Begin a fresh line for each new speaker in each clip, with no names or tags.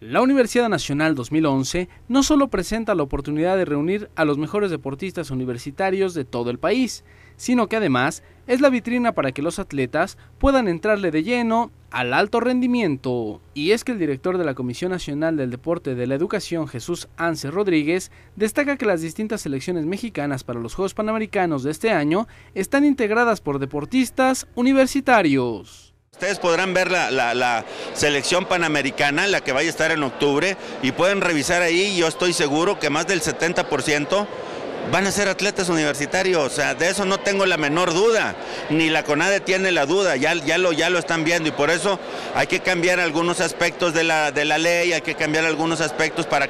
La Universidad Nacional 2011 no solo presenta la oportunidad de reunir a los mejores deportistas universitarios de todo el país, sino que además es la vitrina para que los atletas puedan entrarle de lleno al alto rendimiento. Y es que el director de la Comisión Nacional del Deporte de la Educación, Jesús Anse Rodríguez, destaca que las distintas selecciones mexicanas para los Juegos Panamericanos de este año están integradas por deportistas universitarios.
Ustedes podrán ver la selección panamericana, la que vaya a estar en octubre, y pueden revisar ahí. Yo estoy seguro que más del 70% van a ser atletas universitarios. O sea, de eso no tengo la menor duda, ni la CONADE tiene la duda, ya lo están viendo, y por eso hay que cambiar algunos aspectos de la ley, hay que cambiar algunos aspectos para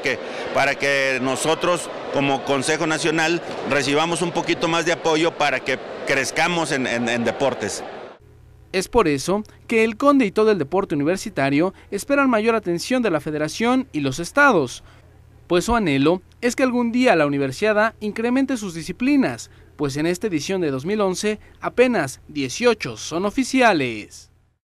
que nosotros como Consejo Nacional recibamos un poquito más de apoyo para que crezcamos en deportes.
Es por eso que el CONDE y todo el deporte universitario esperan mayor atención de la Federación y los estados, pues su anhelo es que algún día la universidad incremente sus disciplinas, pues en esta edición de 2011 apenas 18 son oficiales.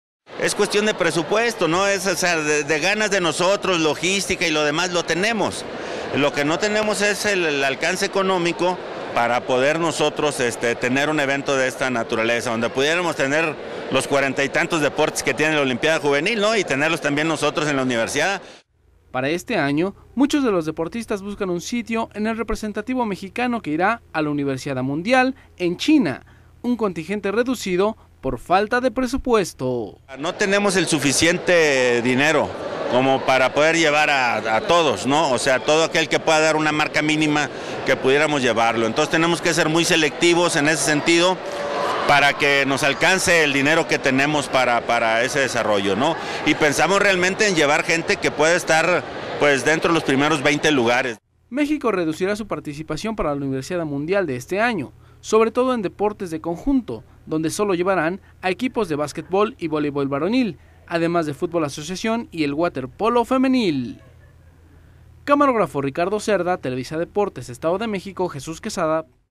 Es cuestión de presupuesto, ¿no? Es, o sea, de ganas de nosotros, logística y lo demás lo tenemos. Lo que no tenemos es el alcance económico para poder nosotros tener un evento de esta naturaleza, donde pudiéramos tener los 40 y tantos deportes que tiene la Olimpiada Juvenil, ¿no? Y tenerlos también nosotros en la universidad.
Para este año, muchos de los deportistas buscan un sitio en el representativo mexicano que irá a la Universidad Mundial en China, un contingente reducido por falta de presupuesto.
No tenemos el suficiente dinero como para poder llevar a todos, ¿no? O sea, todo aquel que pueda dar una marca mínima que pudiéramos llevarlo. Entonces tenemos que ser muy selectivos en ese sentido para que nos alcance el dinero que tenemos para ese desarrollo, ¿no? Y pensamos realmente en llevar gente que pueda estar pues dentro de los primeros 20 lugares.
México reducirá su participación para la Universidad Mundial de este año, sobre todo en deportes de conjunto, donde solo llevarán a equipos de básquetbol y voleibol varonil, además de fútbol asociación y el waterpolo femenil. Camarógrafo Ricardo Cerda, Televisa Deportes, Estado de México, Jesús Quesada.